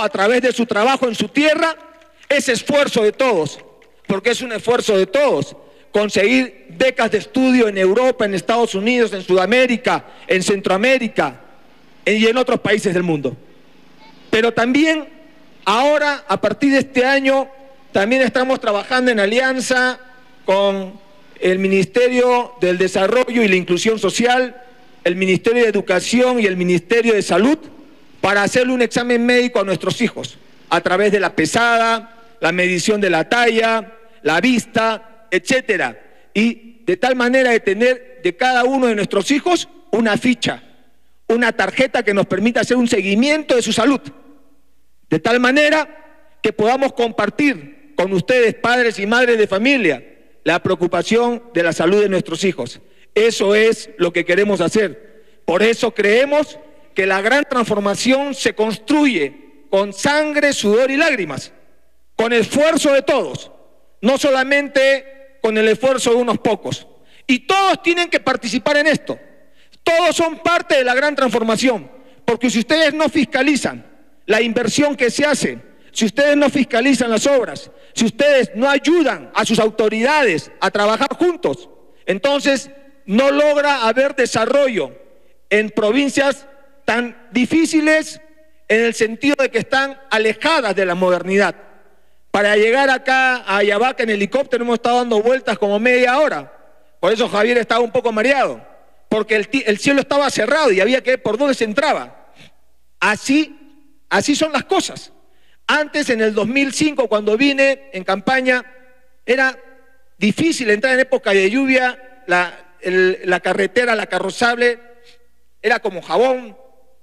a través de su trabajo en su tierra, es esfuerzo de todos, porque es un esfuerzo de todos. Conseguir becas de estudio en Europa, en Estados Unidos, en Sudamérica, en Centroamérica y en otros países del mundo. Pero también ahora, a partir de este año, también estamos trabajando en alianza con el Ministerio del Desarrollo y la Inclusión Social, el Ministerio de Educación y el Ministerio de Salud, para hacerle un examen médico a nuestros hijos, a través de la pesada, la medición de la talla, la vista, etcétera. Y de tal manera de tener de cada uno de nuestros hijos una ficha, una tarjeta que nos permita hacer un seguimiento de su salud. De tal manera que podamos compartir con ustedes, padres y madres de familia, la preocupación de la salud de nuestros hijos. Eso es lo que queremos hacer. Por eso creemos que la gran transformación se construye con sangre, sudor y lágrimas, con esfuerzo de todos, no solamente con el esfuerzo de unos pocos. Y todos tienen que participar en esto. Todos son parte de la gran transformación, porque si ustedes no fiscalizan la inversión que se hace, si ustedes no fiscalizan las obras, si ustedes no ayudan a sus autoridades a trabajar juntos, entonces no logra haber desarrollo en provincias tan difíciles en el sentido de que están alejadas de la modernidad. Para llegar acá a Ayabaca en helicóptero hemos estado dando vueltas como media hora. Por eso Javier estaba un poco mareado, porque el cielo estaba cerrado y había que ver por dónde se entraba. Así son las cosas. Antes, en el 2005, cuando vine en campaña, era difícil entrar en época de lluvia, la carretera, la carrozable, era como jabón,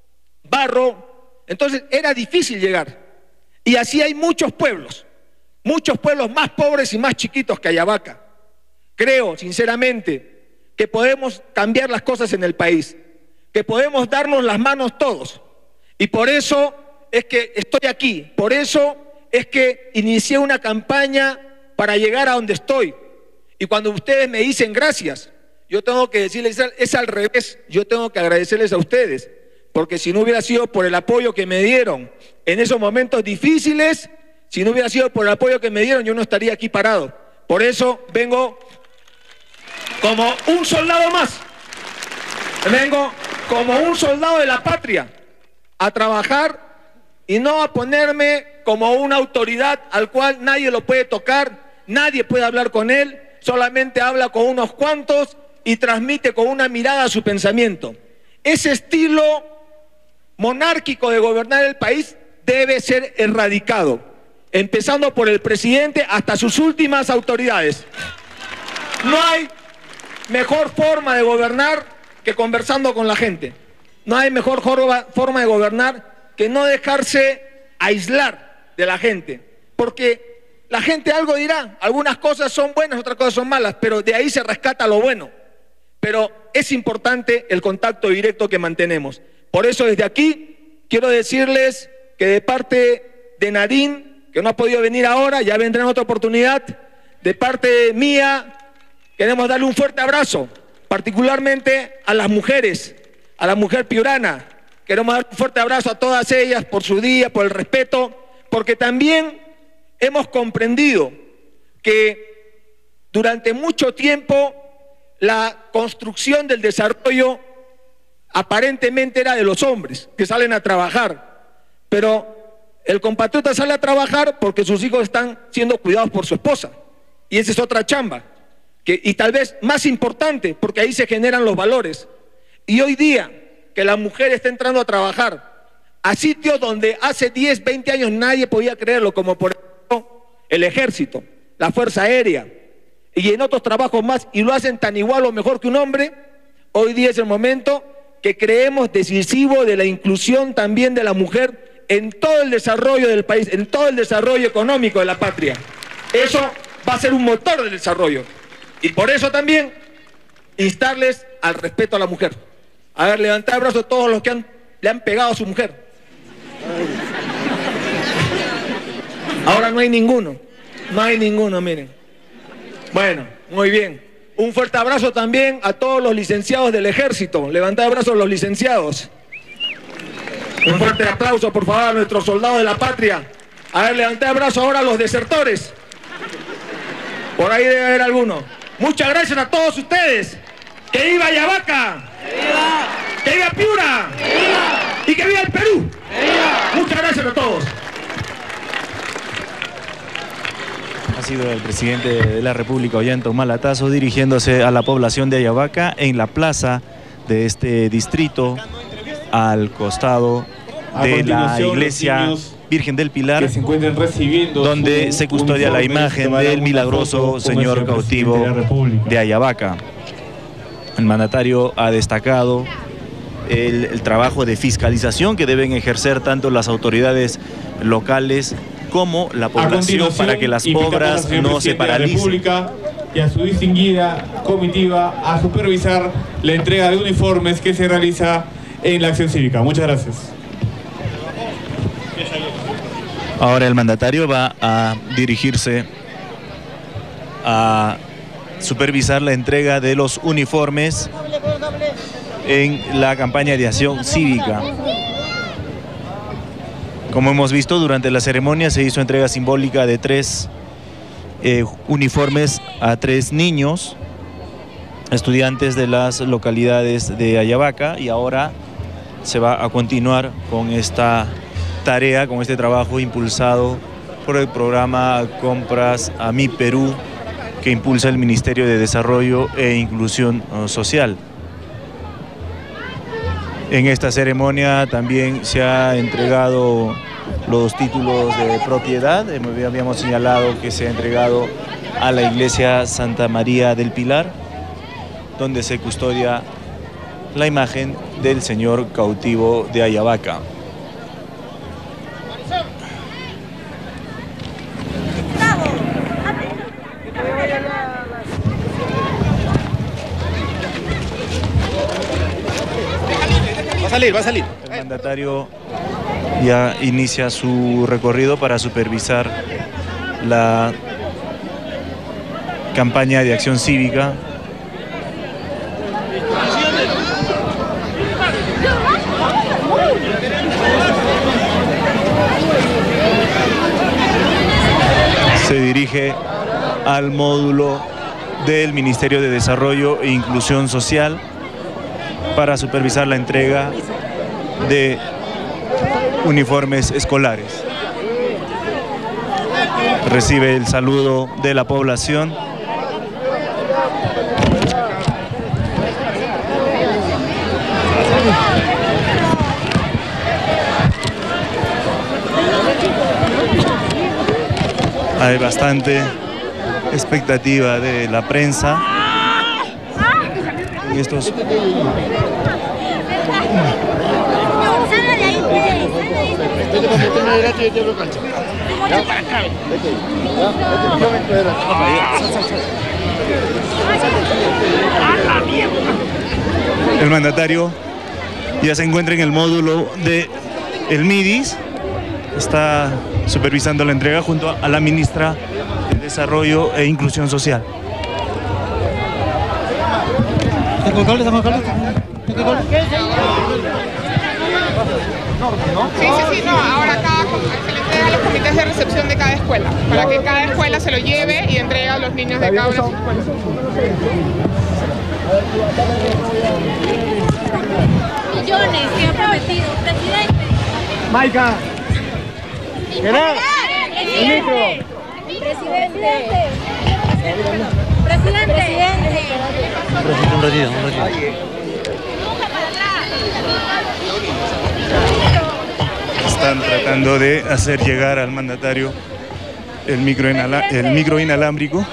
barro, entonces era difícil llegar. Y así hay muchos pueblos más pobres y más chiquitos que Ayabaca. Creo, sinceramente, que podemos cambiar las cosas en el país, que podemos darnos las manos todos. Y por eso es que estoy aquí, por eso es que inicié una campaña para llegar a donde estoy. Y cuando ustedes me dicen gracias, yo tengo que decirles, es al revés, yo tengo que agradecerles a ustedes, porque si no hubiera sido por el apoyo que me dieron en esos momentos difíciles, si no hubiera sido por el apoyo que me dieron, yo no estaría aquí parado. Por eso vengo como un soldado más, vengo como un soldado de la patria a trabajar y no a ponerme como una autoridad al cual nadie lo puede tocar, nadie puede hablar con él, solamente habla con unos cuantos y transmite con una mirada su pensamiento. Ese estilo monárquico de gobernar el país debe ser erradicado, empezando por el presidente hasta sus últimas autoridades. No hay mejor forma de gobernar que conversando con la gente. No hay mejor forma de gobernar que no dejarse aislar de la gente, porque la gente algo dirá, algunas cosas son buenas, otras cosas son malas, pero de ahí se rescata lo bueno. Pero es importante el contacto directo que mantenemos. Por eso desde aquí quiero decirles que de parte de Nadine, que no ha podido venir ahora, ya vendrá en otra oportunidad, de parte mía queremos darle un fuerte abrazo, particularmente a las mujeres, a la mujer piurana. Queremos dar un fuerte abrazo a todas ellas por su día, por el respeto, porque también hemos comprendido que durante mucho tiempo la construcción del desarrollo aparentemente era de los hombres que salen a trabajar, pero el compatriota sale a trabajar porque sus hijos están siendo cuidados por su esposa, y esa es otra chamba, y tal vez más importante, porque ahí se generan los valores. Y hoy día que la mujer está entrando a trabajar a sitios donde hace 10, 20 años nadie podía creerlo, como por ejemplo el ejército, la fuerza aérea y en otros trabajos más, y lo hacen tan igual o mejor que un hombre. Hoy día es el momento que creemos decisivo de la inclusión también de la mujer en todo el desarrollo del país, en todo el desarrollo económico de la patria. Eso va a ser un motor del desarrollo, y por eso también instarles al respeto a la mujer. A ver, levantad el brazo a todos los que le han pegado a su mujer. Ahora no hay ninguno, miren. Bueno, muy bien. Un fuerte abrazo también a todos los licenciados del ejército. Levantad el brazo a los licenciados. Un fuerte aplauso, por favor, a nuestros soldados de la patria. A ver, levanté el brazo ahora a los desertores. Por ahí debe haber alguno. Muchas gracias a todos ustedes. ¡Que viva Ayabaca! ¡Que viva! ¡Que viva Piura! ¡Que viva! ¡Y que viva el Perú! ¡Que viva! Muchas gracias a todos. Ha sido el presidente de la República, Ollanta Humala Tazo, dirigiéndose a la población de Ayabaca en la plaza de este distrito, al costado de la iglesia Virgen del Pilar, donde se custodia la imagen del milagroso señor cautivo de Ayabaca. El mandatario ha destacado el trabajo de fiscalización que deben ejercer tanto las autoridades locales como la población para que las obras no se paralicen. Y a su distinguida comitiva a supervisar la entrega de uniformes que se realiza en la acción cívica. Muchas gracias. Ahora el mandatario va a dirigirse a supervisar la entrega de los uniformes en la campaña de acción cívica. Como hemos visto, durante la ceremonia se hizo entrega simbólica de 3 uniformes a 3 niños, estudiantes de las localidades de Ayabaca, y ahora se va a continuar con esta tarea, con este trabajo impulsado por el programa Compras a Mi Perú, que impulsa el Ministerio de Desarrollo e Inclusión Social. En esta ceremonia también se ha entregado los títulos de propiedad. Habíamos señalado que se ha entregado a la iglesia Santa María del Pilar, donde se custodia la imagen del señor cautivo de Ayabaca. Va a salir. El mandatario ya inicia su recorrido para supervisar la campaña de acción cívica. Se dirige al módulo del Ministerio de Desarrollo e Inclusión Social para supervisar la entrega de uniformes escolares. Recibe el saludo de la población. Hay bastante expectativa de la prensa en estos... El mandatario ya se encuentra en el módulo de el MIDIS, está supervisando la entrega junto a la ministra de Desarrollo e Inclusión Social. Sí, no, ahora se le entrega a los comités de recepción de cada escuela, para que cada escuela se lo lleve y entregue a los niños de cada una de sus escuelas. Millones que ha prometido, presidente. Maica. Presidente. Presidente. Un ratito. Están tratando de hacer llegar al mandatario el micro inalámbrico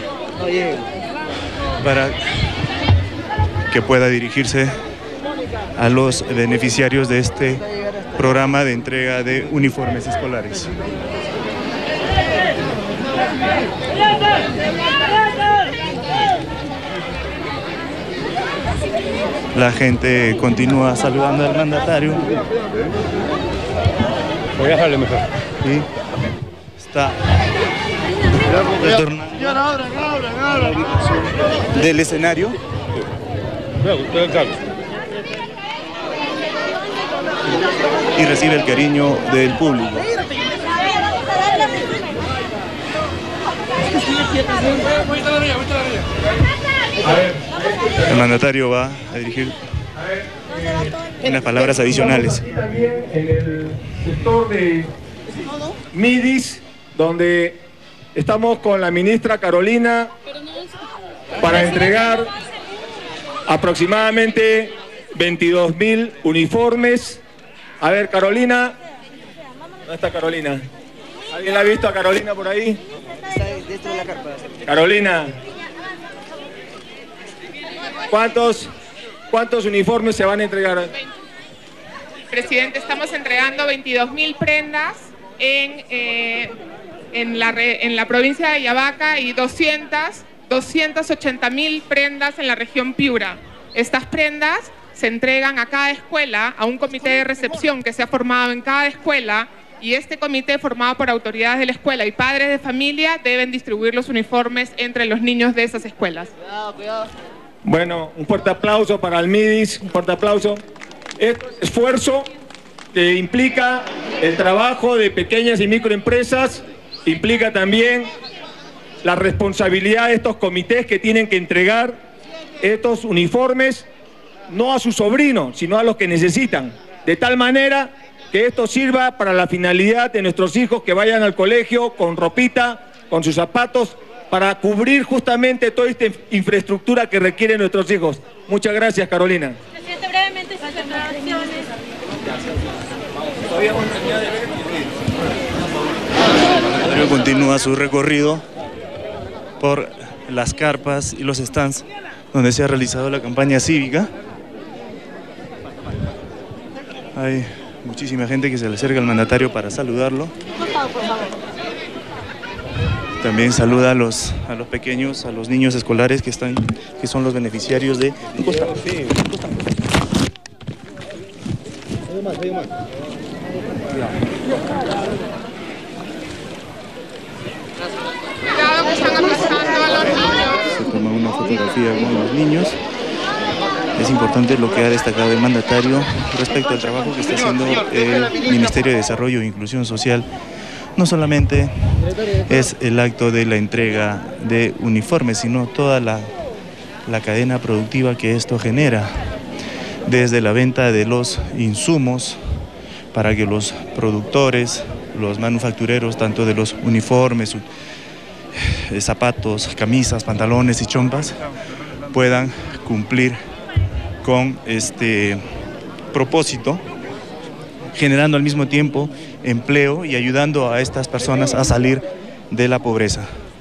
para que pueda dirigirse a los beneficiarios de este programa de entrega de uniformes escolares. La gente continúa saludando al mandatario. Voy a dejarle mejor. Y está retornando del escenario. Cuidado, y recibe el cariño del público. El mandatario va a dirigir unas palabras adicionales. También en el sector de Midis, donde estamos con la ministra Carolina para entregar aproximadamente 22.000 uniformes. A ver, Carolina. ¿Dónde está Carolina? ¿Alguien la ha visto a Carolina por ahí? Está dentro de la carpa. Carolina, ¿cuántos uniformes se van a entregar? Presidente, estamos entregando 22.000 prendas en la provincia de Ayabaca y 280.000 prendas en la región Piura. Estas prendas se entregan a cada escuela, a un comité de recepción que se ha formado en cada escuela, y este comité, formado por autoridades de la escuela y padres de familia, deben distribuir los uniformes entre los niños de esas escuelas. Bueno, un fuerte aplauso para el Midis, un fuerte aplauso. Este esfuerzo que implica el trabajo de pequeñas y microempresas, implica también la responsabilidad de estos comités que tienen que entregar estos uniformes no a sus sobrinos, sino a los que necesitan, de tal manera que esto sirva para la finalidad de nuestros hijos que vayan al colegio con ropita, con sus zapatos, para cubrir justamente toda esta infraestructura que requieren nuestros hijos. Muchas gracias, Carolina. Presidente, brevemente sus declaraciones. El continúa su recorrido por las carpas y los stands donde se ha realizado la campaña cívica. Hay muchísima gente que se le acerca al mandatario para saludarlo. También saluda a los pequeños, a los niños escolares que son los beneficiarios de... Cuidado que están aplastando a los niños. Se toma una fotografía con los niños. Es importante lo que ha destacado el mandatario respecto al trabajo que está haciendo el Ministerio de Desarrollo e Inclusión Social. No solamente es el acto de la entrega de uniformes, sino toda la cadena productiva que esto genera, desde la venta de los insumos para que los productores, los manufactureros, tanto de los uniformes, zapatos, camisas, pantalones y chompas, puedan cumplir con este propósito, generando al mismo tiempo empleo y ayudando a estas personas a salir de la pobreza.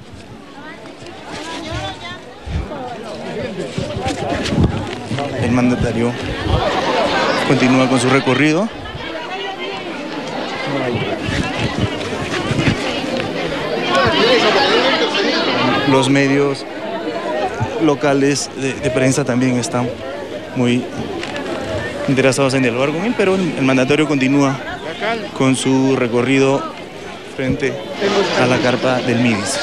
El mandatario continúa con su recorrido. Los medios locales de prensa también están muy interesados en dialogar con él, pero el mandatario continúa con su recorrido frente a la carpa del Midis.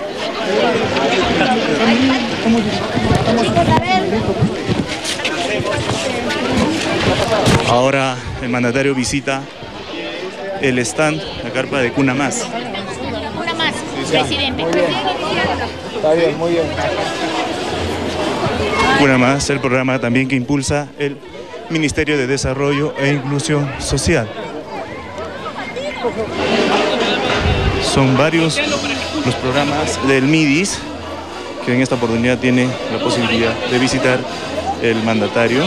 Ahora el mandatario visita el stand, la carpa de Cuna Más. Una más, presidente. Está bien, muy bien. Cuna Más, el programa también que impulsa el Ministerio de Desarrollo e Inclusión Social. Son varios los programas del Midis que en esta oportunidad tiene la posibilidad de visitar el mandatario.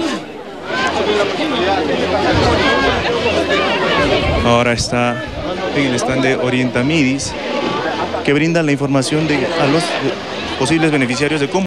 Ahora está en el stand de Orienta Midis, que brinda la información a los posibles beneficiarios de cómo